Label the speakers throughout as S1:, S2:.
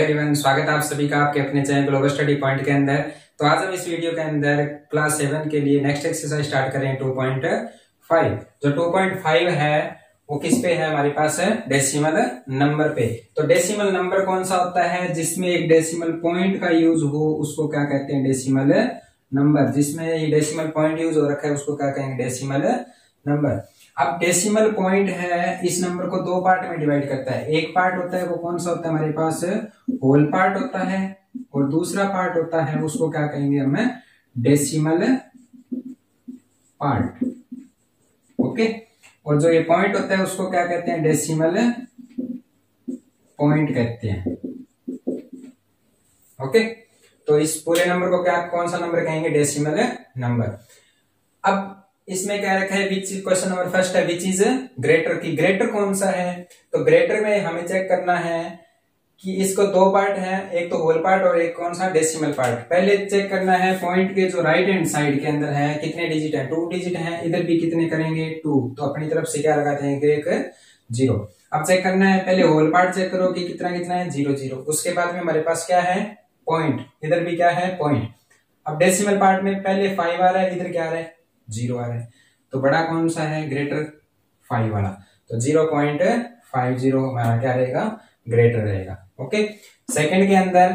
S1: Everyone, स्वागत है आप सभी का आपके अपने चैनल ग्लोबल स्टडी पॉइंट के अंदर। तो आज हम इस वीडियो के अंदर क्लास 7 के लिए नेक्स्ट एक्सरसाइज स्टार्ट करें 2.5। जो 2.5 है वो किस पे है, हमारे पास है डेसिमल नंबर पे। तो डेसिमल नंबर कौन सा होता है, जिसमें एक डेसिमल पॉइंट का यूज हो उसको क्या कहते हैं, डेसिमल नंबर। जिसमें ये डेसिमल पॉइंट यूज हो रखा है उसको क्या कहेंगे, डेसिमल नंबर। अब डेसिमल पॉइंट है, इस नंबर को दो पार्ट में डिवाइड करता है। एक पार्ट होता है वो कौन सा होता है, हमारे पास होल पार्ट होता है, और दूसरा पार्ट होता है उसको क्या कहेंगे हमें, डेसिमल पार्ट। ओके, और जो ये पॉइंट होता है उसको क्या कहते हैं, डेसिमल पॉइंट कहते हैं। ओके, तो इस पूरे नंबर को क्या कौन सा नंबर कहेंगे, डेसिमल नंबर। अब इसमें क्या रखा है, विच क्वेश्चन नंबर फर्स्ट है, विच इज ग्रेटर, की ग्रेटर कौन सा है। तो ग्रेटर में हमें चेक करना है कि इसको दो पार्ट है, एक तो होल पार्ट और एक कौन सा, डेसिमल पार्ट। पहले चेक करना है पॉइंट के जो राइट हैंड साइड के अंदर है कितने डिजिट है, 2 डिजिट है। इधर भी कितने करेंगे, 2। तो अपनी तरफ से क्या लगाते हैं, एक 0। अब चेक करना है, पहले होल पार्ट चेक करो कि कितना कितना है, 0 0। उसके बाद में हमारे पास क्या है, पॉइंट। इधर भी क्या है, पॉइंट। अब डेसिमल पार्ट में पहले 5 आ रहा है, इधर क्या आ रहा है, 0 आ रहा है। तो बड़ा कौन सा है, ग्रेटर 5 वाला। तो 0.50 हमारा क्या रहेगा, ग्रेटर रहेगा। ओके, सेकंड के अंदर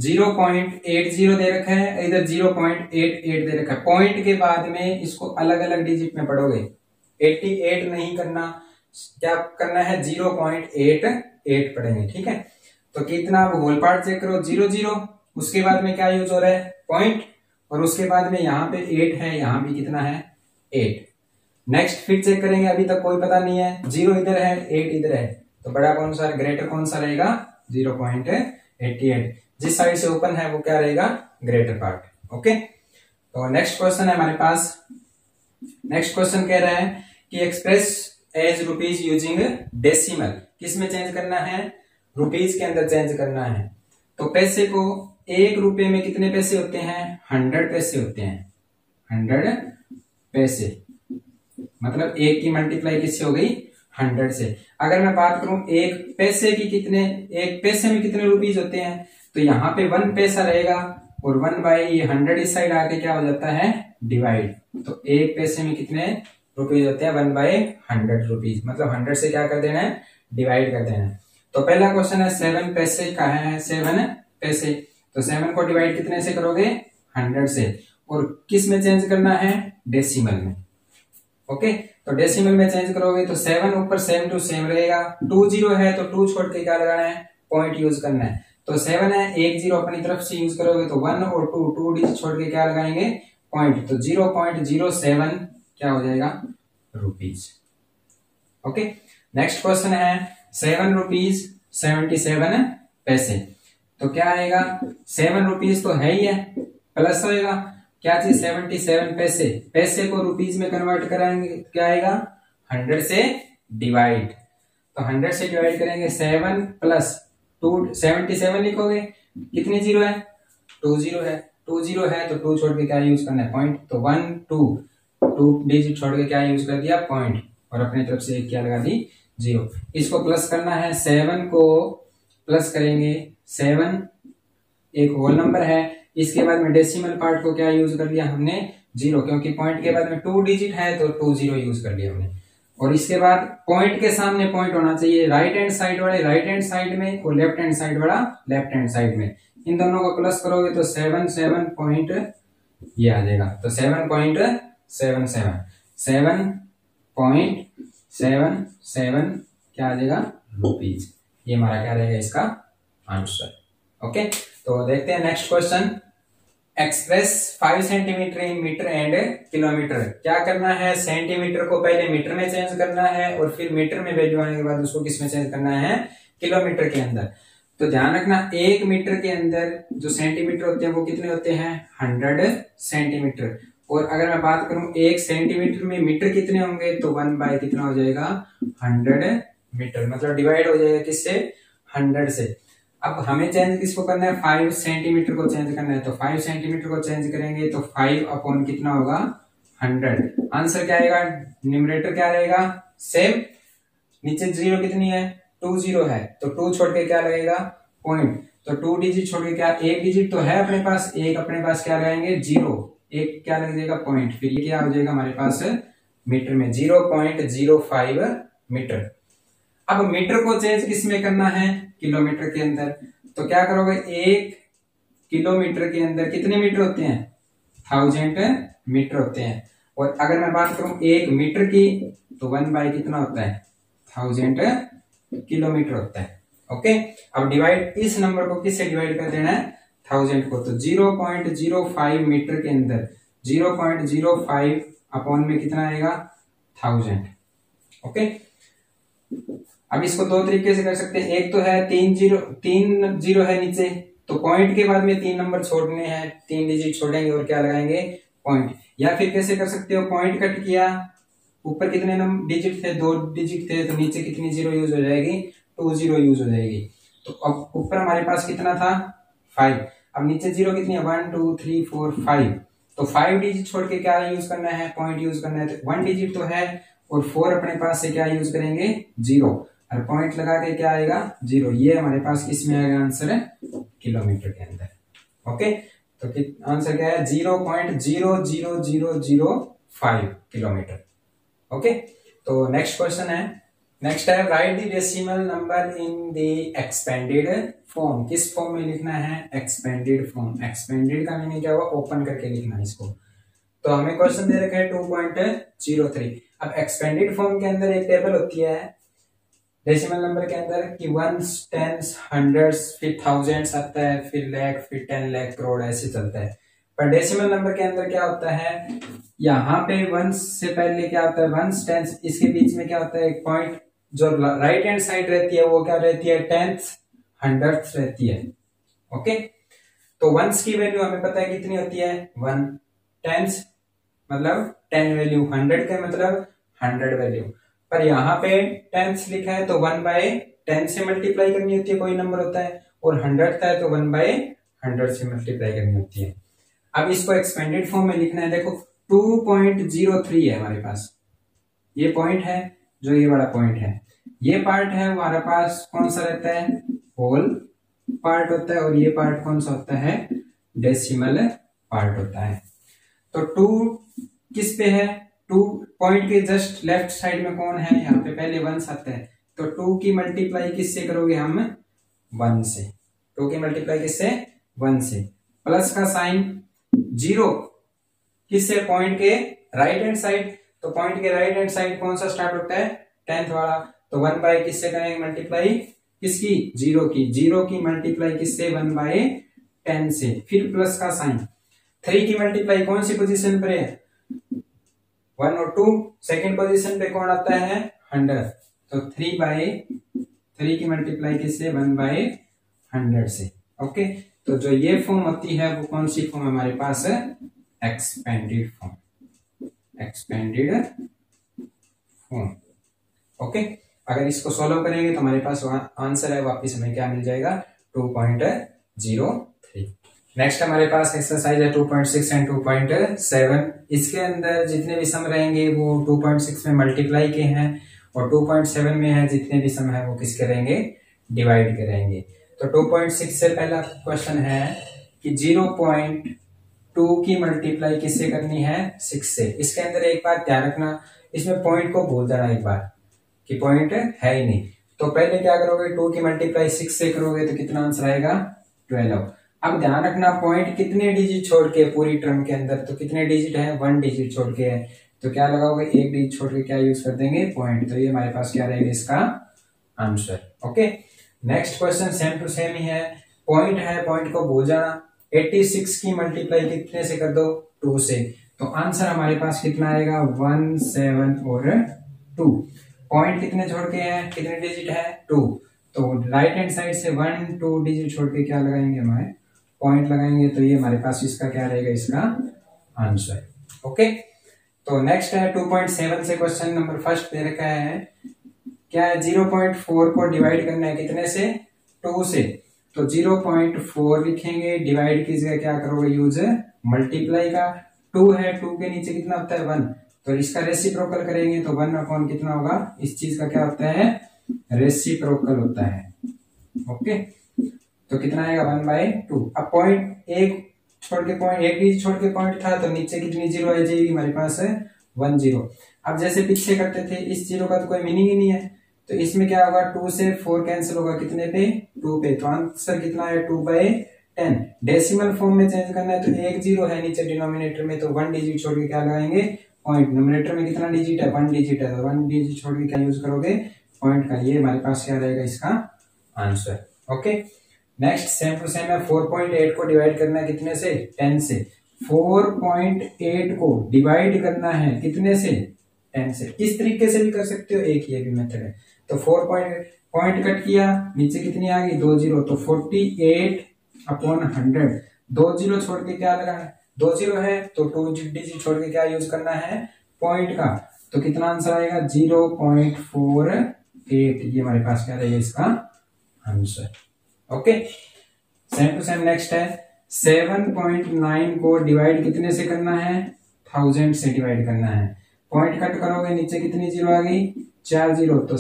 S1: 0.80 दे रखा है, इधर 0.88 दे रखा है। पॉइंट के बाद में इसको अलग अलग डिजिट में पढ़ोगे, 88 नहीं करना, क्या करना है, 0.88 पढ़ेंगे। ठीक है, तो कितना, अब होल पार्ट चेक करो, 0 0। उसके बाद में क्या यूज हो रहा है, पॉइंट, और उसके बाद में यहाँ पे 8 है, यहाँ भी कितना है, 8। नेक्स्ट फिर चेक करेंगे, अभी तक कोई पता नहीं है, 0 इधर है, 8 इधर है। तो बड़ा कौन सा, ग्रेटर कौन सा रहेगा, 0.88। जिस साइड से ओपन है वो क्या रहेगा, ग्रेटर पार्ट। ओके, तो नेक्स्ट क्वेश्चन है हमारे पास। नेक्स्ट क्वेश्चन कह रहा है कि express as rupees using decimal. किस में चेंज करना है, रुपीज के अंदर चेंज करना है। तो पैसे को, 1 रुपए में कितने पैसे होते हैं, 100 पैसे होते हैं। 100 पैसे मतलब 1 की मल्टीप्लाई किससे हो गई, 100 से। अगर मैं बात करूं एक पैसे की, कितने, एक पैसे में कितने रुपीज होते हैं, तो यहाँ पे 1 पैसा रहेगा, और 1/100 इस साइड आके क्या हो जाता है, डिवाइड। तो एक पैसे में कितने रुपीज होते हैं, 1/100 रुपीज। मतलब 100 से क्या कर देना है, डिवाइड कर देना है। तो पहला क्वेश्चन है 7 पैसे का है, 7 पैसे। तो 7 को डिवाइड कितने से करोगे, 100 से। और किस में चेंज करना है, डेसिमल में। ओके, तो डेसिमल में चेंज करोगे तो 7 ऊपर सेम टू सेम रहेगा। 2 0 है तो 2 छोड़ के क्या लगाना है, पॉइंट यूज करना है। तो 7 है, 1 0 अपनी तरफ से यूज करोगे तो 1 और 2 डिजिट छोड़ के क्या लगाएंगे, पॉइंट। तो 0.07 क्या हो जाएगा, रुपीज। ओके, नेक्स्ट क्वेश्चन है 7 रुपीज 77 पैसे। तो क्या आएगा, 7 रुपीज तो है ही है, प्लस होएगा क्या चीज, 77 पैसे। पैसे को रुपीज में कन्वर्ट कराएंगे, क्या आएगा, 100 से डिवाइड। तो 100 से डिवाइड करेंगे, 7 प्लस 2, 77 लिखोगे, कितनी 0 है, 2 0 है। 2 0 है तो 2 छोड़ के क्या यूज करना है, पॉइंट। तो 1 2 डिजिट छोड़ के क्या यूज कर दिया, पॉइंट, और अपनी तरफ से क्या लगा दी, 0। इसको प्लस करना है, 7 को प्लस करेंगे, 7 एक होल नंबर है। इसके बाद में डेसिमल पार्ट को क्या यूज कर लिया हमने, 0, क्योंकि पॉइंट के बाद में 2 डिजिट है तो 2 0 यूज कर लिया हमने। और इसके बाद पॉइंट के सामने पॉइंट होना चाहिए राइट हैंड साइड वाले राइट हैंड साइड में, और लेफ्ट हैंड साइड वाला लेफ्ट हैंड साइड में। इन दोनों को प्लस करोगे तो 7 पॉइंट ये आ जाएगा। तो 7.77 7.77 क्या आ जाएगा, रुपीज। ये हमारा क्या रहेगा, इसका आंसर। ओके, तो देखते हैं next question. Express 5 centimetre in metre and kilometre. क्या करना है, सेंटीमीटर को पहले मीटर में चेंज करना है, और फिर मीटर में वैल्यू आने के बाद उसको किस में चेंज करना है, किलोमीटर के अंदर। तो ध्यान रखना, 1 मीटर के अंदर जो सेंटीमीटर होते हैं वो कितने होते हैं, 100 सेंटीमीटर। और अगर मैं बात करूं 1 सेंटीमीटर में मीटर कितने होंगे, तो 1 कितना हो जाएगा, 100 मीटर। मतलब डिवाइड हो जाएगा किससे, 100 से। अब हमें चेंज किसको करना है, 5 सेंटीमीटर को चेंज करना है। तो 5 सेंटीमीटर को चेंज करेंगे तो 5 अपॉन कितना होगा, 100। आंसर क्या आएगा, न्यूमरेटर क्या रहेगा, सेम। नीचे 0 कितनी है, 2 0 है, तो 2 छोड़ के क्या लगेगा, पॉइंट। तो 2 डिजिट छोड़ के क्या, एक डिजिट तो है अपने पास, एक अपने पास क्या लगाएंगे 0, एक क्या लग जाएगा पॉइंट, फिर ये क्या हो जाएगा हमारे पास मीटर में 0.05 मीटर। अब मीटर को चेंज किस में करना है, किलोमीटर के अंदर। तो क्या करोगे, 1 किलोमीटर के अंदर कितने मीटर होते हैं, 1000 मीटर होते हैं। और अगर मैं बात करूं 1 मीटर की, तो 1 बाय कितना होता है, 1000 किलोमीटर होता है। ओके, अब डिवाइड इस नंबर को किससे डिवाइड कर देना है, 1000 को। तो 0.05 मीटर के अंदर 0.05 अपॉन में कितना आएगा, 1000। ओके, अब इसको दो तरीके से कर सकते हैं। एक तो है 3 जीरो है नीचे, तो पॉइंट के बाद में 3 नंबर छोड़ने हैं, 3 डिजिट छोड़ेंगे और क्या लगाएंगे, पॉइंट। या फिर कैसे कर सकते हो, पॉइंट कट किया, ऊपर कितने नंबर डिजिट थे, 2 डिजिट थे, तो नीचे कितनी जीरो यूज हो जाएगी, 2 जीरो यूज हो जाएगी। तो अब ऊपर हमारे पास कितना था, 5, अब नीचे जीरो कितनी है, 1 2 3 4 5। तो 5 डिजिट छोड़ के क्या यूज करना है, पॉइंट यूज करना है। तो 1 डिजिट तो है और 4 अपने पास से क्या यूज करेंगे, 0, और पॉइंट लगा के क्या आएगा, 0। ये हमारे पास किस में आएगा आंसर, है किलोमीटर के अंदर। ओके, तो आंसर क्या है, 0.00005 किलोमीटर। ओके, तो नेक्स्ट क्वेश्चन है, नेक्स्ट है write the decimal number in the expanded form. किस फॉर्म में लिखना है, एक्सपेंडेड फॉर्म। एक्सपेंडेड का मीनिंग क्या हुआ, ओपन करके लिखना है इसको। तो हमें क्वेश्चन दे रखा है 2.03। अब एक्सपेंडेड फॉर्म के अंदर एक टेबल होती है डेसिमल नंबर के अंदर कि 1s, 10s, 100s, फिर 1000s आता है, फिर लाख, फिर 10 लाख, करोड़, ऐसे चलता है। पर डेसिमल नंबर के अंदर क्या होता है, यहाँ पे 1 से पहले क्या होता है, 1s, 10s, इसके बीच में क्या होता है, एक पॉइंट जो राइट हैंड साइड रहती है वो क्या रहती है, 10th, 100th रहती है। ओके, तो 1s की वैल्यू हमें पता है कितनी होती है, 1, 10s मतलब 10 वैल्यू, 100 का मतलब 100 वैल्यू। पर यहाँ पे 10th लिखा है तो 1/10 से मल्टीप्लाई करनी होती है, कोई नंबर होता है, और 100th है तो 1/100 से मल्टीप्लाई करनी होती है। अब इसको एक्सपेंडेड फॉर्म में लिखना है, देखो 2.03 है हमारे पास, ये पॉइंट है, जो ये वाला पॉइंट है, ये पार्ट है हमारे पास कौन सा रहता है, होल पार्ट होता है, और ये पार्ट कौन सा होता है, डेसिमल पार्ट होता है। तो 2 किस पे है, 2 पॉइंट के जस्ट लेफ्ट साइड में कौन है, यहाँ पे पहले 1 आता है, तो 2 की मल्टीप्लाई किससे करोगे हम, 1 से। 2 की मल्टीप्लाई किससे, 1 से। प्लस का साइन 0 किससे, पॉइंट के राइट हैंड साइड, तो पॉइंट के राइट हैंड साइड कौन सा स्टार्ट होता है, 10th वाला, तो 1 बाय किससे करेंगे मल्टीप्लाई, किसकी, 0 की। 0 की मल्टीप्लाई किससे, 1/10 से, फिर प्लस का साइन। 3 की मल्टीप्लाई कौन सी पोजीशन पर है, 1 और 2, सेकेंड पोजीशन पे कौन आता है, 100, तो 3/3 की मल्टीप्लाई किससे, 1/100 से। ओके, तो जो ये फॉर्म होती है वो कौन सी फॉर्म हमारे पास है, expanded form, expanded form. Okay, अगर इसको सॉल्व करेंगे तो हमारे पास आंसर है वापस हमें क्या मिल जाएगा, 2.03। नेक्स्ट हमारे पास एक्सरसाइज है 2.6 एंड 2.7। इसके अंदर जितने भी सम रहेंगे वो 2.6 में मल्टीप्लाई के हैं, और 2.7 में है जितने भी सम है वो किसके रहेंगे, डिवाइड करेंगे। तो 2.6 से पहला क्वेश्चन है कि 0.2 की मल्टीप्लाई किससे करनी है, 6 से। इसके अंदर एक बात ध्यान रखना, इसमें पॉइंट को भूल जाना एक बार कि पॉइंट है ही नहीं। तो पहले क्या करोगे, 2 की मल्टीप्लाई 6 से करोगे तो कितना आंसर आएगा, 12। अब ध्यान रखना पॉइंट कितने डिजिट छोड़ के पूरी टर्म के अंदर, तो कितने डिजिट है, 1 डिजिट छोड़ के है, तो क्या लगाओगे, 1 डिजिट छोड़ के क्या यूज कर देंगे, पॉइंट। तो ये हमारे पास क्या रहेगा इसका answer. Okay, next question same to same ही है, पॉइंट है, पॉइंट को भूल जाना। 86 की मल्टीप्लाई कितने से कर दो, 2 से, तो आंसर हमारे पास कितना आएगा, 1 7 और 2। पॉइंट कितने छोड़ के हैं, कितने डिजिट है, 2, तो राइट हैंड साइड से 1 2 डिजिट छोड़ के क्या लगाएंगे, हमारे पॉइंट लगाएंगे, तो ये हमारे पास इसका क्या रहेगा, इसका आंसर। ओके, तो नेक्स्ट है 2.7 से क्वेश्चन नंबर फर्स्ट दे रखा है, क्या है, 0.4 को डिवाइड करना है कितने से, 2 से। तो 0.4 लिखेंगे, डिवाइड की जगह क्या करोगे, यूज मल्टीप्लाई का। 2 है, 2 के नीचे कितना होता है, 1, तो इसका रेसिप्रोकल करेंगे तो 1 अपॉन कितना होगा, इस चीज का क्या होता है, रेसिप्रोकल होता है। ओके, तो कितना आएगा 1/2। अब पॉइंट एक छोड़ के पॉइंट एक डिजिट छोड़ के पॉइंट था, तो नीचे कितनी जीरो आ जाएगी हमारे पास है 1 0। अब जैसे पीछे करते थे, इस जीरो का तो कोई मीनिंग ही नहीं है, तो इसमें क्या होगा 2 से 4 कैंसिल होगा, कितने पे 2 पे, तो आंसर कितना है 2/10। डेसिमल फॉर्म में चेंज करना है तो एक जीरो है नीचे डिनोमिनेटर में, तो 1 डिजिट छोड़ के क्या लगाएंगे पॉइंट। न्यूमरेटर में कितना डिजिट है 1 डिजिट है, तो 1 डिजिट छोड़ के क्या यूज करोगे पॉइंट का। ये हमारे पास क्या रहेगा इसका answer. Okay, next same to same है। 4.8 को डिवाइड करना है कितने से 10 से। 4.8 को डिवाइड करना है कितने से 10 से। इस तरीके से भी कर सकते हो, एक ये भी मेथड है। तो 4 कट किया, नीचे कितनी आ गई 2 जीरो, तो 48/100। 2 जीरो छोड़ के क्या लगाना है 2 जीरो है, तो 2 डिजिट छोड़ के क्या यूज करना है पॉइंट का, तो कितना आंसर आएगा 0.48। ये हमारे पास क्या रहेगा इसका answer. Okay, same to same next है। 7.9 को डिवाइड कितने से करना है 1000 से डिवाइड करना है। पॉइंट कट करोगे, नीचे कितनी जीरो आ गई 4 जीरो, तो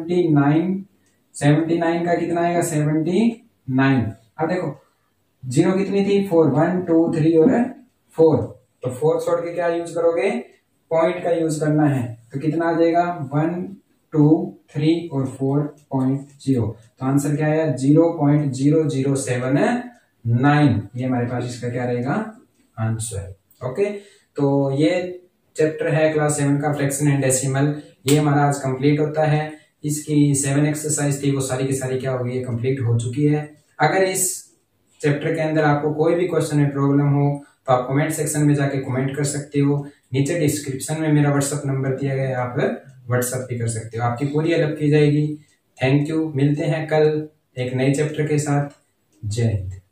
S1: 79 का कितना आएगा 79। अब देखो जीरो कितनी थी 4, 1 2 3 और 4, तो 4 छोड़ के क्या यूज करोगे पॉइंट का यूज करना है, तो कितना आ जाएगा 1 2 3 और 4.0, तो आंसर क्या आया 0.0079। ये हमारे पास इसका क्या रहेगा आंसर। ओके, तो ये चैप्टर है क्लास 7 का फ्रैक्शन एंड डेसिमल, ये हमारा आज कंप्लीट होता है। इसकी 7 एक्सरसाइज थी वो सारी की सारी क्या होगी कंप्लीट हो चुकी है। अगर इस चैप्टर के अंदर आपको कोई भी क्वेश्चन है प्रॉब्लम हो तो आप कमेंट सेक्शन में जाके कमेंट कर सकते हो। नीचे डिस्क्रिप्शन में मेरा व्हाट्सएप नंबर दिया गया है, आप व्हाट्सएप भी कर सकते हो, आपकी पूरी हेल्प की जाएगी। थैंक यू, मिलते हैं कल एक नए चैप्टर के साथ। जय हिंद।